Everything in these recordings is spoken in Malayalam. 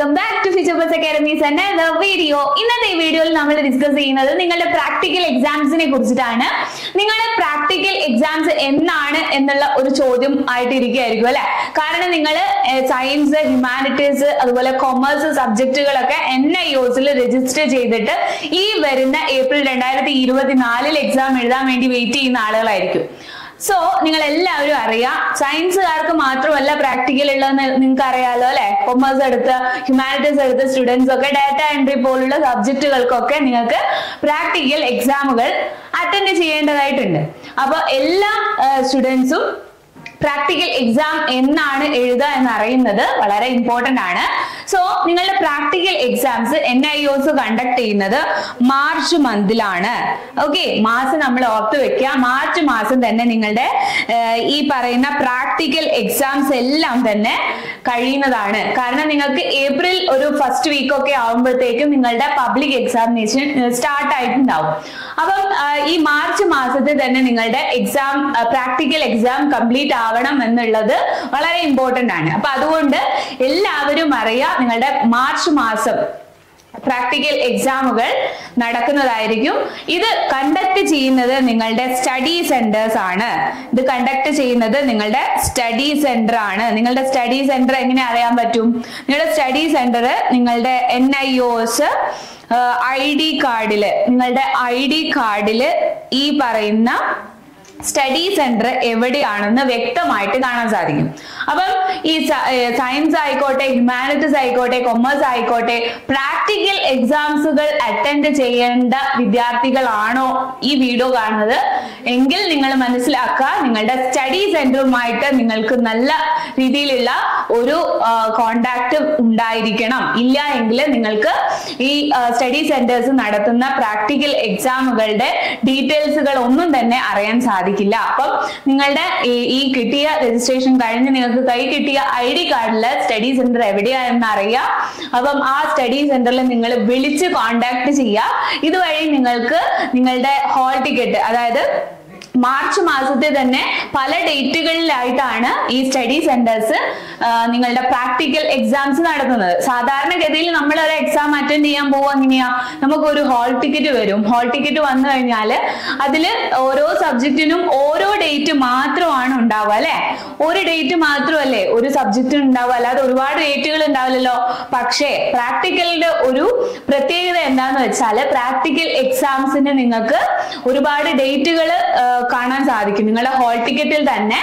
welcome back to Future Plus Academy's another video. ഇന്നത്തെ ഈ വീഡിയോയിൽ നമ്മൾ ഡിസ്കസ് ചെയ്യുന്നത് നിങ്ങളുടെ പ്രാക്ടിക്കൽ എക്സാംസിനെ കുറിച്ചിട്ടാണ്. നിങ്ങളുടെ പ്രാക്ടിക്കൽ എക്സാംസ് എന്നാണ് എന്നുള്ള ഒരു ചോദ്യം ആയിട്ട് ഇരിക്കുകയായിരിക്കും അല്ലെ. കാരണം നിങ്ങൾ സയൻസ്, ഹ്യൂമാനിറ്റീസ് അതുപോലെ കൊമേഴ്സ് സബ്ജക്റ്റുകളൊക്കെ NIOSൽ രജിസ്റ്റർ ചെയ്തിട്ട് ഈ വരുന്ന ഏപ്രിൽ 2024 എക്സാം എഴുതാൻ വേണ്ടി വെയിറ്റ് ചെയ്യുന്ന ആളുകളായിരിക്കും. സോ നിങ്ങൾ എല്ലാവരും അറിയാം, സയൻസുകാർക്ക് മാത്രമല്ല പ്രാക്ടിക്കൽ ഉള്ളതെന്ന് നിങ്ങൾക്ക് അറിയാലോ അല്ലെ. കൊമേഴ്സ് എടുത്ത് ഹ്യൂമാനിറ്റീസ് എടുത്ത സ്റ്റുഡൻസ് ഒക്കെ ഡാറ്റ എൻട്രി പോലുള്ള സബ്ജക്റ്റുകൾക്കൊക്കെ നിങ്ങൾക്ക് പ്രാക്ടിക്കൽ എക്സാമുകൾ അറ്റൻഡ് ചെയ്യേണ്ടതായിട്ടുണ്ട്. അപ്പൊ എല്ലാ സ്റ്റുഡൻസും പ്രാക്ടിക്കൽ എക്സാം എന്നാണ് എഴുതുക എന്ന് അറിയുന്നത് വളരെ ഇമ്പോർട്ടന്റ് ആണ്. സോ നിങ്ങളുടെ പ്രാക്ടിക്കൽ എക്സാംസ് NIOS കണ്ടക്ട് ചെയ്യുന്നത് മാർച്ച് മന്തിലാണ്. ഓക്കെ, മാസം നമ്മൾ ഓർത്ത് വെക്കുക. മാർച്ച് മാസം തന്നെ നിങ്ങളുടെ ഈ പറയുന്ന പ്രാക്ടിക്കൽ എക്സാംസ് എല്ലാം തന്നെ കഴിയുന്നതാണ്. കാരണം നിങ്ങൾക്ക് ഏപ്രിൽ ഒരു ഫസ്റ്റ് വീക്ക് ഒക്കെ ആവുമ്പോഴത്തേക്കും നിങ്ങളുടെ പബ്ലിക് എക്സാമിനേഷൻ സ്റ്റാർട്ട് ആയിട്ടുണ്ടാവും. അപ്പം ഈ മാർച്ച് മാസത്തിൽ തന്നെ നിങ്ങളുടെ എക്സാം പ്രാക്ടിക്കൽ എക്സാം കംപ്ലീറ്റ് ആവണം എന്നുള്ളത് വളരെ ഇമ്പോർട്ടന്റ് ആണ്. അപ്പൊ അതുകൊണ്ട് എല്ലാവരും അറിയാം, നിങ്ങളുടെ മാർച്ച് മാസം പ്രാക്ടിക്കൽ എക്സാമുകൾ നടക്കുന്നതായിരിക്കും. ഇത് കണ്ടക്ട് ചെയ്യുന്നത് നിങ്ങളുടെ സ്റ്റഡി സെന്റേഴ്സ് ആണ്. ഇത് കണ്ടക്ട് ചെയ്യുന്നത് നിങ്ങളുടെ സ്റ്റഡി സെന്റർ ആണ്. നിങ്ങളുടെ സ്റ്റഡി സെന്റർ എങ്ങനെ അറിയാൻ പറ്റും? നിങ്ങളുടെ സ്റ്റഡി സെന്റർ നിങ്ങളുടെ NIOS ID കാർഡില്, നിങ്ങളുടെ ID കാർഡില് ഈ പറയുന്ന സ്റ്റഡി സെന്റർ എവിടെയാണെന്ന് വ്യക്തമായിട്ട് കാണാൻ സാധിക്കും. അപ്പം ഈ സയൻസ് ആയിക്കോട്ടെ, ഹ്യൂമാനിറ്റീസ് ആയിക്കോട്ടെ, കൊമേഴ്സ് ആയിക്കോട്ടെ, പ്രാക്ടിക്കൽ എക്സാംസുകൾ അറ്റൻഡ് ചെയ്യേണ്ട വിദ്യാർത്ഥികളാണോ ഈ വീഡിയോ കാണുന്നത് എങ്കിൽ നിങ്ങൾ മനസ്സിലാക്കുക, നിങ്ങളുടെ സ്റ്റഡി സെന്ററുമായിട്ട് നിങ്ങൾക്ക് നല്ല രീതിയിലുള്ള ഒരു കോണ്ടാക്ട് ഉണ്ടായിരിക്കണം. ഇല്ല എങ്കിൽ നിങ്ങൾക്ക് ഈ സ്റ്റഡി സെന്റേഴ്സ് നടത്തുന്ന പ്രാക്ടിക്കൽ എക്സാമുകളുടെ ഡീറ്റെയിൽസുകൾ ഒന്നും തന്നെ അറിയാൻ സാധിക്കില്ല. അപ്പം നിങ്ങളുടെ ഈ കിട്ടിയ രജിസ്ട്രേഷൻ കഴിഞ്ഞ് നിങ്ങൾക്ക് കൈ കിട്ടിയ ID കാർഡില് സ്റ്റഡി സെന്റർ എവിടെയാണെന്ന് അറിയാം. അപ്പം ആ സ്റ്റഡി സെന്ററിൽ നിങ്ങൾ വിളിച്ച് കോണ്ടാക്ട് ചെയ്യുക. ഇതുവഴി നിങ്ങൾക്ക് നിങ്ങളുടെ ഹോൾ ടിക്കറ്റ്, അതായത് മാർച്ച് മാസത്തിൽ തന്നെ പല ഡേറ്റുകളിലായിട്ടാണ് ഈ സ്റ്റഡി സെന്റേഴ്സ് നിങ്ങളുടെ പ്രാക്ടിക്കൽ എക്സാംസ് നടത്തുന്നത്. സാധാരണഗതിയിൽ നമ്മൾ ഒരു എക്സാം അറ്റൻഡ് ചെയ്യാൻ പോവുക എങ്ങനെയാ, നമുക്കൊരു ഹോൾ ടിക്കറ്റ് വരും. ഹോൾ ടിക്കറ്റ് വന്നു കഴിഞ്ഞാൽ അതിൽ ഓരോ സബ്ജക്റ്റിനും ഓരോ ഡേറ്റ് മാത്രമാണ് ഉണ്ടാവുക അല്ലെ. ഒരു ഡേറ്റ് മാത്രമല്ലേ ഒരു സബ്ജക്റ്റിന് ഉണ്ടാവുക, അല്ലാതെ ഒരുപാട് ഡേറ്റുകൾ ഉണ്ടാവില്ലല്ലോ. പക്ഷേ പ്രാക്ടിക്കലിന്റെ ഒരു പ്രത്യേകത എന്താന്ന് വെച്ചാൽ പ്രാക്ടിക്കൽ എക്സാംസിന് നിങ്ങൾക്ക് ഒരുപാട് ഡേറ്റുകൾ കാണാൻ സാധിക്കും. നിങ്ങളുടെ ഹോൾ ടിക്കറ്റിൽ തന്നെ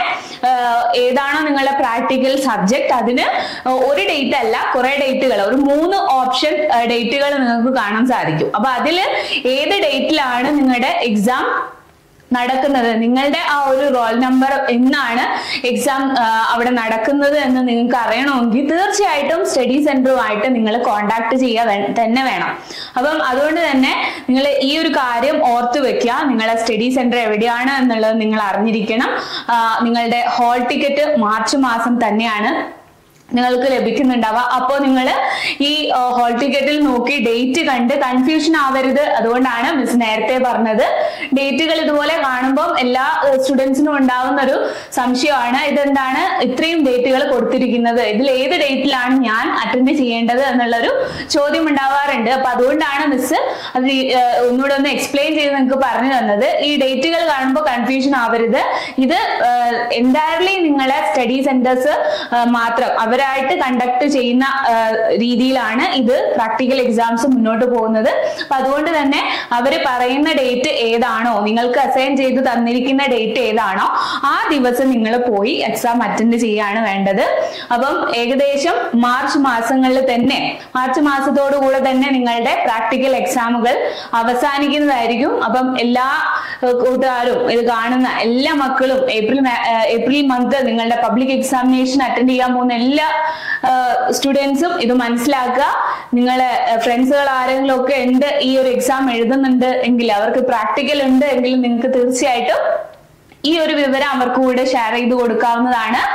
ഏതാണോ നിങ്ങളുടെ പ്രാക്ടിക്കൽ സബ്ജക്ട് അതിന് ഒരു ഡേറ്റ് അല്ല കുറെ ഡേറ്റുകൾ, ഒരു 3 ഓപ്ഷൻ ഡേറ്റുകൾ നിങ്ങൾക്ക് കാണാൻ സാധിക്കും. അപ്പൊ അതിൽ ഏത് ഡേറ്റിലാണ് നിങ്ങളുടെ എക്സാം നടക്കുന്നത്, നിങ്ങളുടെ ആ ഒരു റോൾ നമ്പർ എന്നാണ് എക്സാം അവിടെ നടക്കുന്നത് എന്ന് നിങ്ങൾക്ക് അറിയണമെങ്കിൽ തീർച്ചയായിട്ടും സ്റ്റഡി സെന്ററുമായിട്ട് നിങ്ങൾ കോണ്ടാക്ട് ചെയ്യുക തന്നെ വേണം. അപ്പം അതുകൊണ്ട് തന്നെ നിങ്ങൾ ഈ ഒരു കാര്യം ഓർത്തു വെക്കുക. നിങ്ങളുടെ സ്റ്റഡി സെന്റർ എവിടെയാണ് എന്നുള്ളത് നിങ്ങൾ അറിഞ്ഞിരിക്കണം. നിങ്ങളുടെ ഹോൾ ടിക്കറ്റ് മാർച്ച് മാസം തന്നെയാണ് നിങ്ങൾക്ക് ലഭിക്കുന്നുണ്ടാവുക. അപ്പോൾ നിങ്ങൾ ഈ ഹോൾ ടിക്കറ്റിൽ നോക്കി ഡേറ്റ് കണ്ട് കൺഫ്യൂഷൻ ആവരുത്. അതുകൊണ്ടാണ് മിസ് നേരത്തെ പറഞ്ഞത്. ഡേറ്റുകൾ ഇതുപോലെ കാണുമ്പോൾ എല്ലാ സ്റ്റുഡൻസിനും ഉണ്ടാവുന്ന ഒരു സംശയമാണ്, ഇതെന്താണ് ഇത്രയും ഡേറ്റുകൾ കൊടുത്തിരിക്കുന്നത്, ഇതിൽ ഏത് ഡേറ്റിലാണ് ഞാൻ അറ്റൻഡ് ചെയ്യേണ്ടത് എന്നുള്ളൊരു ചോദ്യം ഉണ്ടാവാറുണ്ട്. അപ്പൊ അതുകൊണ്ടാണ് മിസ് അത് ഒന്നുകൂടെ ഒന്ന് എക്സ്പ്ലെയിൻ ചെയ്ത് നിങ്ങൾക്ക് പറഞ്ഞു തന്നത്. ഈ ഡേറ്റുകൾ കാണുമ്പോൾ കൺഫ്യൂഷൻ ആവരുത്. ഇത് എൻറ്റയർലി നിങ്ങളെ സ്റ്റഡി സെന്റേഴ്സ് മാത്രം അവരായിട്ട് കണ്ടക്ട് ചെയ്യുന്ന രീതിയിലാണ് ഇത് പ്രാക്ടിക്കൽ എക്സാംസ് മുന്നോട്ട് പോകുന്നത്. അപ്പൊ അതുകൊണ്ട് തന്നെ അവര് പറയുന്ന ഡേറ്റ് ഏതാണോ, നിങ്ങൾക്ക് അസൈൻ ചെയ്ത് തന്നിരിക്കുന്ന ഡേറ്റ് ഏതാണോ ആ ദിവസം നിങ്ങൾ പോയി എക്സാം അറ്റൻഡ് ചെയ്യാണ് വേണ്ടത്. അപ്പം ഏകദേശം മാർച്ച് മാസങ്ങളിൽ തന്നെ, മാർച്ച് മാസത്തോടുകൂടെ തന്നെ നിങ്ങളുടെ പ്രാക്ടിക്കൽ എക്സാമുകൾ അവസാനിക്കുന്നതായിരിക്കും. അപ്പം എല്ലാ കൂട്ടുകാരും, ഇത് കാണുന്ന എല്ലാ മക്കളും ഏപ്രിൽ മന്ത് നിങ്ങളുടെ പബ്ലിക് എക്സാമിനേഷൻ അറ്റൻഡ് ചെയ്യാൻ പോകുന്ന എല്ലാ സ്റ്റുഡൻസും ഇത് മനസ്സിലാക്കുക. നിങ്ങളെ ഫ്രണ്ട്സുകൾ ആരെങ്കിലും ഒക്കെ ഉണ്ട് ഈ ഒരു എക്സാം എഴുതുന്നുണ്ട് എങ്കിൽ, അവർക്ക് പ്രാക്ടിക്കൽ ഉണ്ട് എങ്കിൽ നിങ്ങൾക്ക് തീർച്ചയായിട്ടും ഈ ഒരു വിവരം അവർക്ക് കൂടെ ഷെയർ ചെയ്ത് കൊടുക്കാവുന്നതാണ്.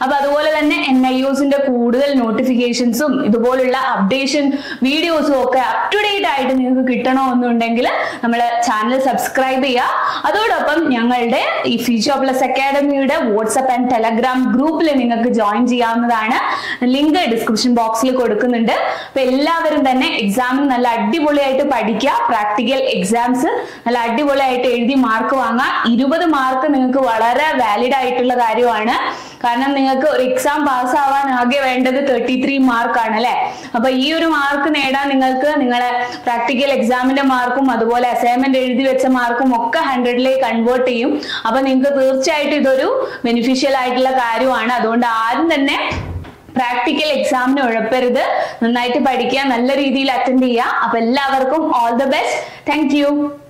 അപ്പൊ അതുപോലെ തന്നെ NIOSന്റെ കൂടുതൽ നോട്ടിഫിക്കേഷൻസും ഇതുപോലുള്ള അപ്ഡേഷൻ വീഡിയോസും ഒക്കെ അപ് ടു ഡേറ്റ് ആയിട്ട് നിങ്ങൾക്ക് കിട്ടണമെന്നുണ്ടെങ്കിൽ നമ്മളെ ചാനൽ സബ്സ്ക്രൈബ് ചെയ്യുക. അതോടൊപ്പം ഞങ്ങളുടെ ഈ ഫ്യൂച്ചർ പ്ലസ് അക്കാഡമിയുടെ വാട്സ്ആപ്പ് ആൻഡ് ടെലഗ്രാം ഗ്രൂപ്പിൽ നിങ്ങൾക്ക് ജോയിൻ ചെയ്യാവുന്നതാണ്. ലിങ്ക് ഡിസ്ക്രിപ്ഷൻ ബോക്സിൽ കൊടുക്കുന്നുണ്ട്. അപ്പൊ എല്ലാവരും തന്നെ എക്സാമിന് നല്ല അടിപൊളിയായിട്ട് പഠിക്കുക. പ്രാക്ടിക്കൽ എക്സാംസ് നല്ല അടിപൊളിയായിട്ട് എഴുതി മാർക്ക് വാങ്ങുക. 20 മാർക്ക് നിങ്ങൾക്ക് വളരെ വാലിഡ് ആയിട്ടുള്ള കാര്യമാണ്. കാരണം നിങ്ങൾക്ക് ഒരു എക്സാം പാസ്സാവാൻ ആകെ വേണ്ടത് 33 മാർക്കാണ് അല്ലെ. അപ്പൊ ഈ ഒരു മാർക്ക് നേടാൻ നിങ്ങൾക്ക് നിങ്ങളെ പ്രാക്ടിക്കൽ എക്സാമിന്റെ മാർക്കും അതുപോലെ അസൈൻമെന്റ് എഴുതി വെച്ച മാർക്കും ഒക്കെ 100ലേക്ക് കൺവേർട്ട് ചെയ്യും. അപ്പൊ നിങ്ങൾക്ക് തീർച്ചയായിട്ടും ഇതൊരു ബെനിഫിഷ്യൽ ആയിട്ടുള്ള കാര്യമാണ്. അതുകൊണ്ട് ആരും തന്നെ പ്രാക്ടിക്കൽ എക്സാമിന് ഉഴപ്പരുത്. നന്നായിട്ട് പഠിക്കുക, നല്ല രീതിയിൽ അറ്റൻഡ് ചെയ്യുക. അപ്പൊ എല്ലാവർക്കും all the best. Thank U.